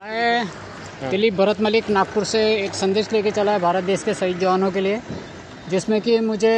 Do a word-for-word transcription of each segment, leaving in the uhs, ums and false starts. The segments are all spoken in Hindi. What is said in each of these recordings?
मैं दिलीप भरत मलिक नागपुर से एक संदेश लेके चला है भारत देश के शहीद जवानों के लिए, जिसमें कि मुझे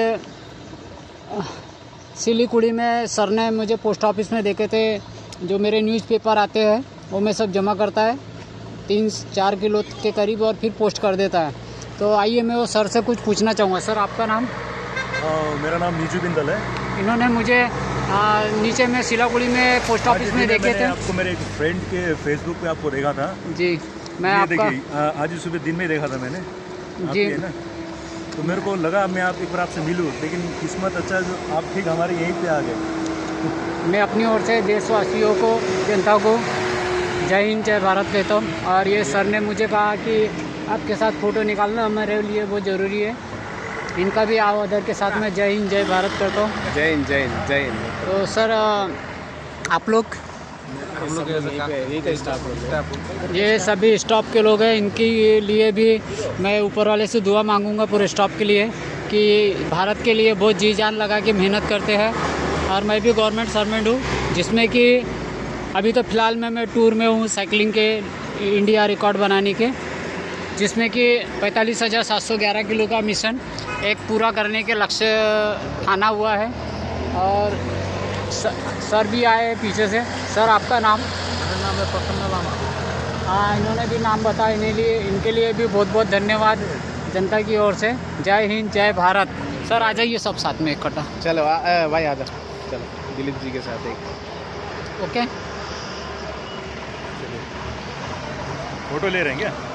सिलीगुड़ी में सर ने मुझे पोस्ट ऑफिस में देखे थे। जो मेरे न्यूज़पेपर आते हैं वो मैं सब जमा करता है, तीन चार किलो के करीब, और फिर पोस्ट कर देता है। तो आइए मैं वो सर से कुछ पूछना चाहूँगा। सर, आपका नाम? आ, मेरा नाम नीजू बिंदल है। इन्होंने मुझे आ, नीचे में सिलीगुड़ी में पोस्ट ऑफिस में देखे थे। आपको मेरे एक फ्रेंड के फेसबुक पे आपको देखा था जी। मैं आपका देखिए आज ही सुबह दिन में देखा था मैंने जी है ना, तो मेरे को लगा मैं आप एक बार आपसे मिलूं, लेकिन किस्मत अच्छा जो आप ठीक हमारे यहीं पे आ गए। मैं अपनी ओर से देशवासियों को, जनता को जय हिंद जय भारत कहता हूँ। और ये सर ने मुझे कहा कि आपके साथ फ़ोटो निकालना हमारे लिए बहुत ज़रूरी है। इनका भी आदर के साथ में जय हिंद जय भारत करता हूँ। जय हिंद जय हिंद जय हिंद। तो सर, आप लोग हम लोग यही का स्टाफ, ये सभी स्टाफ के लोग हैं, इनके लिए भी मैं ऊपर वाले से दुआ मांगूंगा पूरे स्टाफ के लिए कि भारत के लिए बहुत जी जान लगा के मेहनत करते हैं। और मैं भी गवर्नमेंट सर्वेंट हूँ, जिसमें कि अभी तो फ़िलहाल में मैं टूर में हूँ साइकिलिंग के इंडिया रिकॉर्ड बनाने के, जिसमें कि पैंतालीस हज़ार सात सौ ग्यारह किलो का मिशन एक पूरा करने के लक्ष्य ठाना हुआ है। और सर भी आए पीछे से। सर, आपका नाम? मेरा नाम है प्रसन्न लामा। हाँ, इन्होंने भी नाम बताया। इन्हें लिए इनके लिए भी बहुत बहुत धन्यवाद जनता की ओर से। जय हिंद जय भारत। सर, आ जाइए सब साथ में इकट्ठा। चलो आ, आ, भाई आ जा, चलो दिलीप जी के साथ एक ओके। फोटो ले रहे हैं क्या?